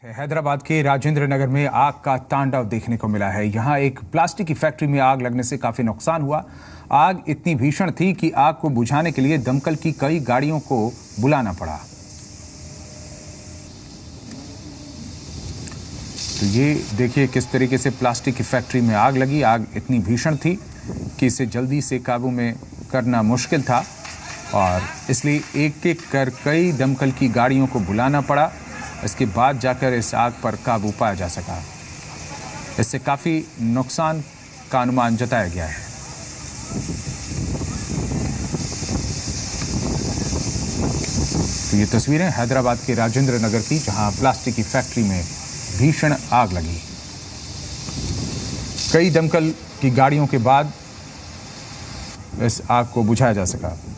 हैदराबाद के राजेंद्र नगर में आग का तांडव देखने को मिला है। यहां एक प्लास्टिक की फैक्ट्री में आग लगने से काफी नुकसान हुआ। आग इतनी भीषण थी कि आग को बुझाने के लिए दमकल की कई गाड़ियों को बुलाना पड़ा। तो ये देखिए किस तरीके से प्लास्टिक की फैक्ट्री में आग लगी। आग इतनी भीषण थी कि इसे जल्दी से काबू में करना मुश्किल था और इसलिए एक एक कर कई दमकल की गाड़ियों को बुलाना पड़ा। इसके बाद जाकर इस आग पर काबू पाया जा सका। इससे काफ़ी नुकसान का अनुमान जताया गया है। तो ये तस्वीरें हैदराबाद के राजेंद्र नगर की, जहां प्लास्टिक की फैक्ट्री में भीषण आग लगी। कई दमकल की गाड़ियों के बाद इस आग को बुझाया जा सका।